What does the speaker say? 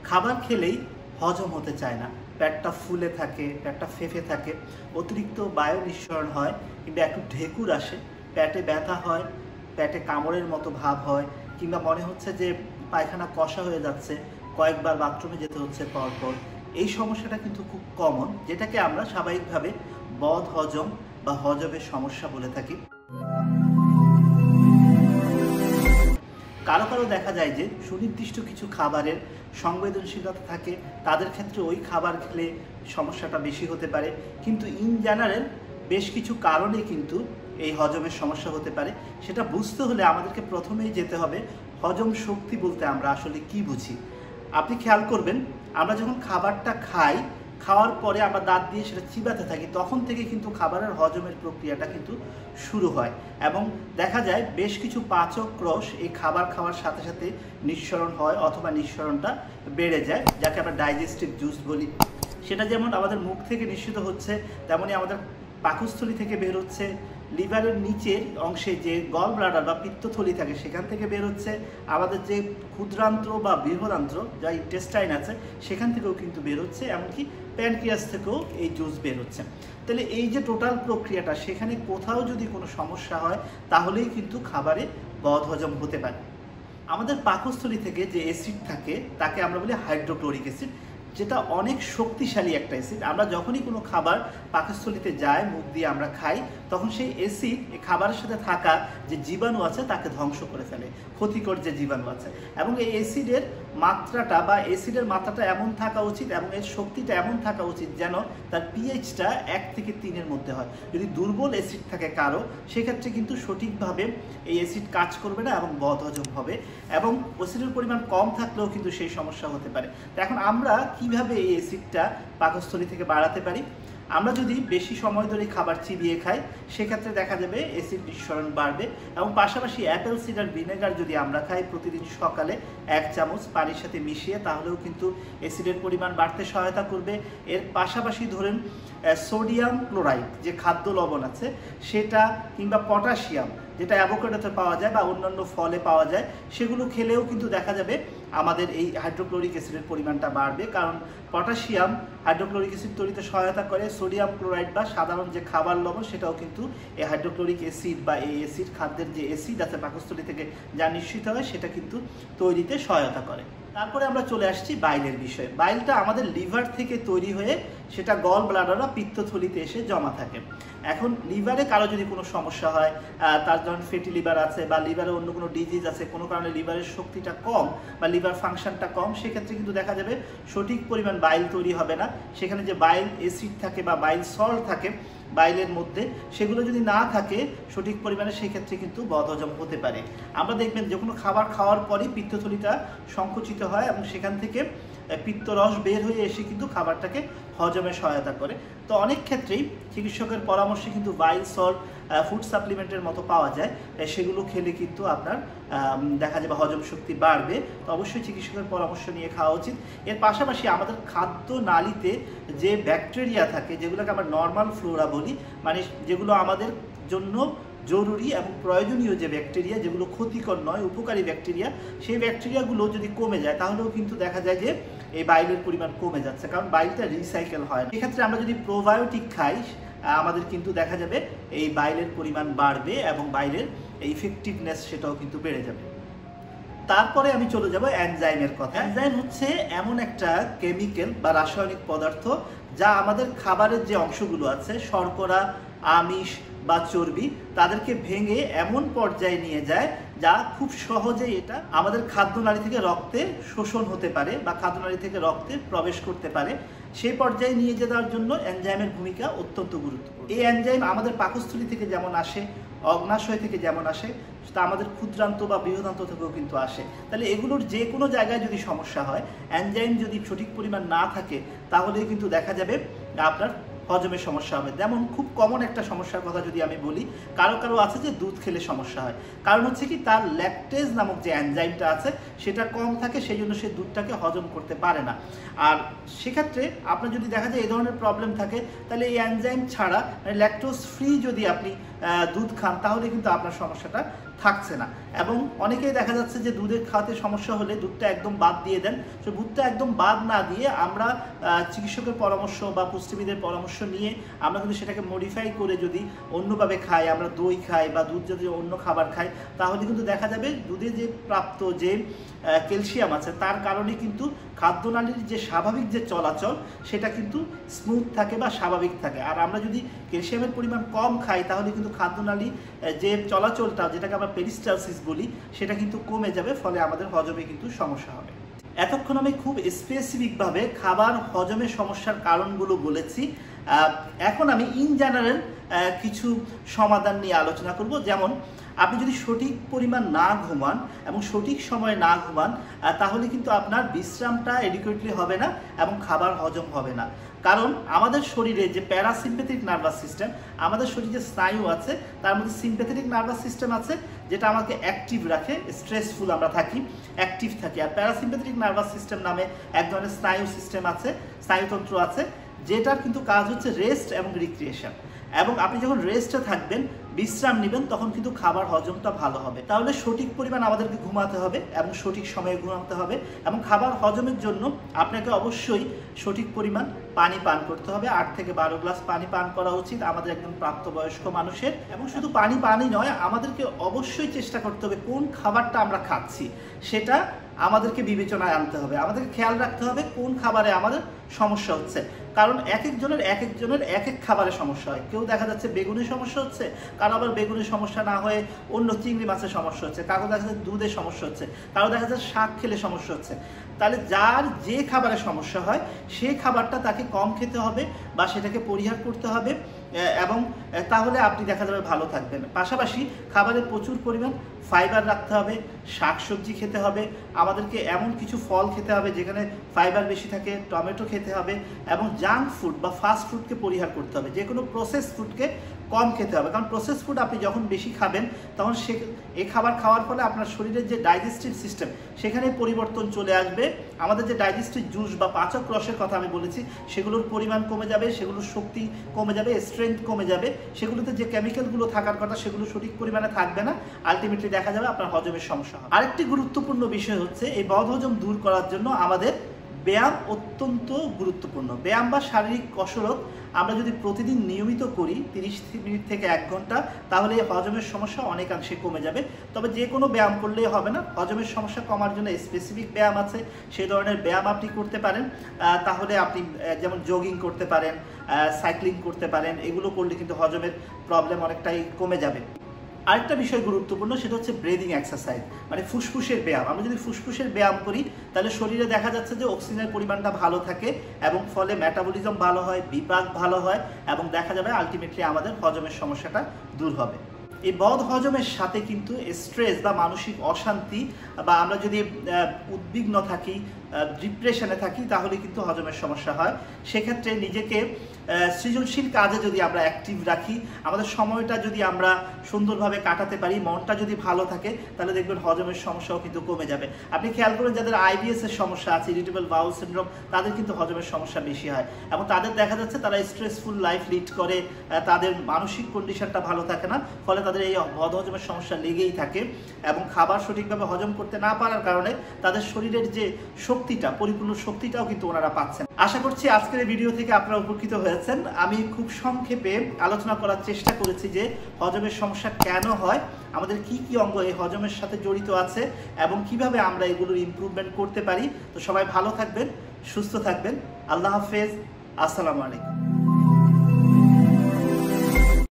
খাবার খেলেই হজম হতে চায় না, পেটটা ফুলে থাকে, পেটটা ফেঁপে থাকে, অতিরিক্ত বায়ু নিঃসরণ হয় কিংবা একটু ঢেকুর আসে, পেটে ব্যথা হয়, পেটে কামড়ের মতো ভাব হয়, কিংবা মনে হচ্ছে যে পায়খানা কষা হয়ে যাচ্ছে, কয়েকবার বাথরুমে যেতে হচ্ছে পরপর। এই সমস্যাটা কিন্তু খুব কমন, যেটাকে আমরা স্বাভাবিকভাবে বদ হজম বা হজমের সমস্যা বলে থাকি। কারো কারো দেখা যায় যে সুনির্দিষ্ট কিছু খাবারের সংবেদনশীলতা থাকে, তাদের ক্ষেত্রে ওই খাবার খেলে সমস্যাটা বেশি হতে পারে। কিন্তু ইন জেনারেল বেশ কিছু কারণে কিন্তু এই হজমের সমস্যা হতে পারে। সেটা বুঝতে হলে আমাদেরকে প্রথমেই যেতে হবে হজম শক্তি বলতে আমরা আসলে কি বুঝি। আপনি খেয়াল করবেন, আমরা যখন খাবারটা খাই, খাওয়ার পরে আমরা দাঁত দিয়ে সেটা চিবাতে থাকি, তখন থেকে কিন্তু খাবারের হজমের প্রক্রিয়াটা কিন্তু শুরু হয় এবং দেখা যায় বেশ কিছু পাচক রস এই খাবার খাওয়ার সাথে সাথে নিঃসরণ হয় অথবা নিঃসরণটা বেড়ে যায়, যাকে আমরা ডাইজেস্টিভ জুস বলি। সেটা যেমন আমাদের মুখ থেকে নিঃসৃত হচ্ছে, তেমনি আমাদের পাকস্থলী থেকে বের হচ্ছে, লিভারের নিচের অংশে যে গল ব্লাডার বা পিত্তথলি থাকে সেখান থেকে বের হচ্ছে, আমাদের যে ক্ষুদ্রান্ত্র বা বৃহদান্ত্র যা ইন্টেস্টাইন আছে সেখান থেকেও কিন্তু বের হচ্ছে, এমনকি প্যানক্রিয়াস থেকেও এই জুস বের হচ্ছে। তাহলে এই যে টোটাল প্রক্রিয়াটা, সেখানে কোথাও যদি কোনো সমস্যা হয় তাহলেই কিন্তু খাবারে বদহজম হতে পারে। আমাদের পাকস্থলী থেকে যে অ্যাসিড থাকে তাকে আমরা বলি হাইড্রোক্লোরিক অ্যাসিড, যেটা অনেক শক্তিশালী একটা অ্যাসিড। আমরা যখনই কোনো খাবার পাকস্থলীতে যায়, মুখ দিয়ে আমরা খাই, তখন সেই অ্যাসিড এই খাবারের সাথে থাকা যে জীবাণু আছে তাকে ধ্বংস করে ফেলে, ক্ষতিকর যে জীবাণু আছে। এবং এই অ্যাসিডের মাত্রাটা এমন থাকা উচিত এবং এর শক্তিটা এমন থাকা উচিত যেন তার পিএইচটা 1 থেকে 3-এর মধ্যে হয়। যদি দুর্বল অ্যাসিড থাকে কারো, সেক্ষেত্রে কিন্তু সঠিকভাবে এই অ্যাসিড কাজ করবে না এবং বদহজম হবে, এবং অ্যাসিডের পরিমাণ কম থাকলেও কিন্তু সেই সমস্যা হতে পারে। তো এখন আমরা কিভাবে এই অ্যাসিডটা পাকস্থলী থেকে বাড়াতে পারি? আমরা যদি বেশি সময় ধরে খাবার চিবিয়ে খাই, সেক্ষেত্রে দেখা যাবে অ্যাসিড নিঃসরণ বাড়বে। এবং পাশাপাশি অ্যাপেল সিডার ভিনেগার যদি আমরা খাই প্রতিদিন সকালে 1 চামচ পানির সাথে মিশিয়ে, তাহলেও কিন্তু অ্যাসিডের পরিমাণ বাড়তে সহায়তা করবে। এর পাশাপাশি ধরেন সোডিয়াম ক্লোরাইড যে খাদ্য লবণ আছে সেটা, কিংবা পটাশিয়াম যেটা অ্যাভোকাডোতে পাওয়া যায় বা অন্যান্য ফলে পাওয়া যায়, সেগুলো খেলেও কিন্তু দেখা যাবে আমাদের এই হাইড্রোক্লোরিক অ্যাসিডের পরিমাণটা বাড়বে। কারণ পটাশিয়াম হাইড্রোক্লোরিক অ্যাসিড তৈরিতে সহায়তা করে, সোডিয়াম ক্লোরাইড বা সাধারণ যে খাবার লবণ সেটাও কিন্তু এই হাইড্রোক্লোরিক অ্যাসিড বা এই অ্যাসিড, খাদ্যের যে অ্যাসিড আছে পাকস্থলী থেকে যা নিঃসৃত হয় সেটা কিন্তু তৈরিতে সহায়তা করে। তারপরে আমরা চলে আসছি বাইলের বিষয়ে। বাইলটা আমাদের লিভার থেকে তৈরি হয়ে সেটা গল ব্লাডার বা পিত্তথলিতে এসে জমা থাকে। এখন লিভারে কারো যদি কোনো সমস্যা হয়, তার যখন ফ্যাটি লিভার আছে বা লিভারে অন্য কোনো ডিজিজ আছে, কোনো কারণে লিভারের শক্তিটা কম বা লিভার ফাংশনটা কম, সেক্ষেত্রে কিন্তু দেখা যাবে সঠিক পরিমাণ বাইল তৈরি হবে না। সেখানে যে বাইল অ্যাসিড থাকে বা বাইল সল্ট থাকে বাইলের মধ্যে, সেগুলো যদি না থাকে সঠিক পরিমাণে, সেক্ষেত্রে কিন্তু বদহজম হতে পারে। আমরা দেখবেন যে কোনো খাবার খাওয়ার পরই পিত্তথলিটা সংকুচিত হয় এবং সেখান থেকে পিত্তরস বের হয়ে এসে কিন্তু খাবারটাকে হজমে সহায়তা করে। তো অনেক ক্ষেত্রেই চিকিৎসকের পরামর্শে কিন্তু বাইল সল্ট ফুড সাপ্লিমেন্টের মতো পাওয়া যায়, সেগুলো খেলে কিন্তু আপনার দেখা যাবে হজম শক্তি বাড়বে। তো অবশ্যই চিকিৎসকের পরামর্শ নিয়ে খাওয়া উচিত। এর পাশাপাশি আমাদের খাদ্য নালীতে যে ব্যাকটেরিয়া থাকে, যেগুলোকে আমরা নর্মাল ফ্লোরা বলি, মানে যেগুলো আমাদের জন্য জরুরি এবং প্রয়োজনীয় যে ব্যাকটেরিয়া, যেগুলো ক্ষতিকর নয়, উপকারী ব্যাকটেরিয়া, সেই ব্যাকটেরিয়াগুলো যদি কমে যায় তাহলেও কিন্তু দেখা যায় যে এই বাইলের পরিমাণ কমে যাচ্ছে, কারণ বাইলটা রিসাইকেল হয়। এক্ষেত্রে আমরা যদি প্রোবায়োটিক খাই, আমাদের কিন্তু দেখা যাবে এই বাইলের পরিমাণ বাড়বে এবং বাইলের ইফেক্টিভনেস সেটাও কিন্তু বেড়ে যাবে। তারপরে আমি চলে যাব এনজাইমের কথা। এনজাইম হচ্ছে এমন একটা কেমিক্যাল বা রাসায়নিক পদার্থ যা আমাদের খাবারের যে অংশগুলো আছে, শর্করা, আমিষ বা চর্বি, তাদেরকে ভেঙে এমন পর্যায়ে নিয়ে যায় যা খুব সহজেই এটা আমাদের খাদ্যনালী থেকে রক্তে শোষণ হতে পারে বা খাদ্যনালী থেকে রক্তে প্রবেশ করতে পারে। সেই পর্যায়ে নিয়ে যাওয়ার জন্য এনজাইমের ভূমিকা অত্যন্ত গুরুত্বপূর্ণ। এই এনজাইম আমাদের পাকস্থলী থেকে যেমন আসে, অগ্নাশয় থেকে যেমন আসে, তা আমাদের ক্ষুদ্রান্ত বা বৃহদান্ত থেকেও কিন্তু আসে। তাহলে এগুলোর যে কোনো জায়গায় যদি সমস্যা হয়, এনজাইম যদি সঠিক পরিমাণ না থাকে, তাহলে কিন্তু দেখা যাবে আপনার হজমের সমস্যা হবে। যেমন খুব কমন একটা সমস্যার কথা যদি আমি বলি, কারো কারো আছে যে দুধ খেলে সমস্যা হয়। কারণ হচ্ছে কি, তার ল্যাকটেজ নামক যে এনজাইমটা আছে সেটা কম থাকে, সেই জন্য সে দুধটাকে হজম করতে পারে না। আর সেক্ষেত্রে আপনার যদি দেখা যায় এই ধরনের প্রবলেম থাকে, তাহলে এই এনজাইম ছাড়া ল্যাকটোজ ফ্রি যদি আপনি দুধ খান, তাহলে কিন্তু আপনার সমস্যাটা থাকছে না। এবং অনেকেই দেখা যাচ্ছে যে দুধের খাওয়াতে সমস্যা হলে দুধটা একদম বাদ দিয়ে দেন। তো দুধটা একদম বাদ না দিয়ে আমরা চিকিৎসকের পরামর্শ বা পুষ্টিবিদের পরামর্শ নিয়ে আমরা কিন্তু সেটাকে মডিফাই করে যদি অন্যভাবে খাই, আমরা দই খাই বা দুধ যদি অন্য খাবার খাই, তাহলে কিন্তু দেখা যাবে দুধে যে প্রাপ্ত যে ক্যালসিয়াম আছে তার কারণে কিন্তু খাদ্যনালীর যে স্বাভাবিক যে চলাচল সেটা কিন্তু স্মুথ থাকে বা স্বাভাবিক থাকে। আর আমরা যদি ক্যালসিয়ামের পরিমাণ কম খাই তাহলে কিন্তু খাদ্যনালী যে চলাচলটা, যেটাকে আমরা পেরিস্টালসিস বলি, সেটা কিন্তু কমে যাবে, ফলে আমাদের হজমে কিন্তু সমস্যা হবে। এতক্ষণ আমি খুব স্পেসিফিকভাবে খাবার হজমের সমস্যার কারণগুলো বলেছি। এখন আমি ইন জেনারেল কিছু সমাধান নিয়ে আলোচনা করব। যেমন আপনি যদি সঠিক পরিমাণ না ঘুমান এবং সঠিক সময়ে না ঘুমান, তাহলে কিন্তু আপনার বিশ্রামটা এডিকুয়েটলি হবে না এবং খাবার হজম হবে না। কারণ আমাদের শরীরে যে প্যারাসিম্প্যাথেটিক নার্ভাস সিস্টেম, আমাদের শরীরে যে স্নায়ু আছে তার মধ্যে সিম্প্যাথেটিক নার্ভাস সিস্টেম আছে যেটা আমাকে অ্যাক্টিভ রাখে, স্ট্রেসফুল আমরা থাকি, অ্যাক্টিভ থাকি। আর প্যারাসিম্প্যাথেটিক নার্ভাস সিস্টেম নামে এক ধরনের স্নায়ু সিস্টেম আছে, স্নায়ুতন্ত্র আছে, যেটার কিন্তু কাজ হচ্ছে রেস্ট এবং রিক্রিয়েশন। এবং আপনি যখন রেস্টে থাকবেন, বিশ্রাম নেবেন, তখন কিন্তু খাবার হজমটা ভালো হবে। তাহলে সঠিক পরিমাণ আমাদেরকে ঘুমাতে হবে এবং সঠিক সময়ে ঘুমাতে হবে। এবং খাবার হজমের জন্য আপনাকে অবশ্যই সঠিক পরিমাণ পানি পান করতে হবে। 8 থেকে 12 গ্লাস পানি পান করা উচিত আমাদের একদম প্রাপ্তবয়স্ক মানুষের। এবং শুধু পানি নয়, আমাদেরকে অবশ্যই চেষ্টা করতে হবে কোন খাবারটা আমরা খাচ্ছি সেটা আমাদেরকে বিবেচনায় আনতে হবে। আমাদেরকে খেয়াল রাখতে হবে কোন খাবারে আমাদের সমস্যা হচ্ছে। কারণ এক একজনের এক এক খাবারে সমস্যা হয়। কেউ দেখা যাচ্ছে বেগুনের সমস্যা হচ্ছে, কারো আবার বেগুনের সমস্যা না হয়ে অন্য চিংড়ি মাছের সমস্যা হচ্ছে, কারো দেখা যাচ্ছে দুধের সমস্যা হচ্ছে, কারো দেখা যাচ্ছে শাক খেলে সমস্যা হচ্ছে। তাহলে যার যে খাবারে সমস্যা হয় সেই খাবারটা তাকে কম খেতে হবে বা সেটাকে পরিহার করতে হবে, এবং তাহলে আপনি দেখা যাবে ভালো থাকবেন। পাশাপাশি খাবারে প্রচুর পরিমাণ ফাইবার রাখতে হবে, শাকসবজি খেতে হবে, আমাদেরকে এমন কিছু ফল খেতে হবে যেখানে ফাইবার বেশি থাকে, টমেটো খেতে হবে, এবং জাঙ্ক ফুড বা ফাস্ট ফুডকে পরিহার করতে হবে, যে কোনো প্রসেস ফুডকে কম খেতে হবে। কারণ প্রসেস ফুড আপনি যখন বেশি খাবেন তখন এই খাবার খাওয়ার ফলে আপনার শরীরের যে ডাইজেস্টিভ সিস্টেম সেখানে পরিবর্তন চলে আসবে। আমাদের যে ডাইজেস্টিভ জুস বা পাচক রসের কথা আমি বলেছি সেগুলোর পরিমাণ কমে যাবে, সেগুলোর শক্তি কমে যাবে, স্ট্রেংথ কমে যাবে, সেগুলোতে যে কেমিক্যালগুলো থাকার কথা সেগুলো সঠিক পরিমাণে থাকবে না। আলটিমেটলি দেখা যাবে আপনার হজমের সমস্যা হবে। আরেকটি গুরুত্বপূর্ণ বিষয় হচ্ছে এই বদহজম দূর করার জন্য আমাদের ব্যায়াম অত্যন্ত গুরুত্বপূর্ণ। ব্যায়াম বা শারীরিক কসরত আমরা যদি প্রতিদিন নিয়মিত করি 30 মিনিট থেকে 1 ঘন্টা, তাহলে হজমের সমস্যা অনেকাংশে কমে যাবে। তবে যে কোনো ব্যায়াম করলেই হবে না, হজমের সমস্যা কমার জন্য স্পেসিফিক ব্যায়াম আছে, সেই ধরনের ব্যায়াম আপনি করতে পারেন। তাহলে আপনি যেমন জগিং করতে পারেন, সাইক্লিং করতে পারেন, এগুলো করলে কিন্তু হজমের প্রবলেম অনেকটাই কমে যাবে। আরেকটা বিষয় গুরুত্বপূর্ণ, সেটা হচ্ছে ব্রিদিং এক্সারসাইজ, মানে ফুসফুসের ব্যায়াম। আমরা যদি ফুসফুসের ব্যায়াম করি তাহলে শরীরে দেখা যাচ্ছে যে অক্সিজেনের পরিমাণটা ভালো থাকে এবং ফলে মেটাবলিজম ভালো হয়, বিপাক ভালো হয়, এবং দেখা যাবে আলটিমেটলি আমাদের হজমের সমস্যাটা দূর হবে। এই বদ হজমের সাথে কিন্তু স্ট্রেস বা মানসিক অশান্তি বা আমরা যদি উদ্বিগ্ন থাকি, ডিপ্রেশনে থাকি, তাহলে কিন্তু হজমের সমস্যা হয়। সেক্ষেত্রে নিজেকে সৃজনশীল কাজে যদি আমরা অ্যাক্টিভ রাখি, আমাদের সময়টা যদি আমরা সুন্দরভাবে কাটাতে পারি, মনটা যদি ভালো থাকে, তাহলে দেখবেন হজমের সমস্যাও কিন্তু কমে যাবে। আপনি খেয়াল করেন যাদের IBS এর সমস্যা আছে, ইরিটেবল বাউল সিনড্রোম, তাদের কিন্তু হজমের সমস্যা বেশি হয় এবং তাদের দেখা যাচ্ছে তারা স্ট্রেসফুল লাইফ লিড করে, তাদের মানসিক কন্ডিশনটা ভালো থাকে না, ফলে তাদের এই বদ হজমের সমস্যা লেগেই থাকে এবং খাবার সঠিকভাবে হজম করতে না পারার কারণে তাদের শরীরের যে শক্তিটা, পরিপূর্ণ শক্তিটাও কিন্তু ওনারা পাচ্ছেন। আশা করছি আজকের এই ভিডিও থেকে আপনারা উপকৃত হয়েছেন। আমি খুব সংক্ষেপে আলোচনা করার চেষ্টা করেছি যে হজমের সমস্যা কেন হয়, আমাদের কি কি অঙ্গ এই হজমের সাথে জড়িত আছে এবং কিভাবে আমরা এগুলোর ইমপ্রুভমেন্ট করতে পারি। তো সবাই ভালো থাকবেন, সুস্থ থাকবেন। আল্লাহ হাফেজ, আসসালামু আলাইকুম।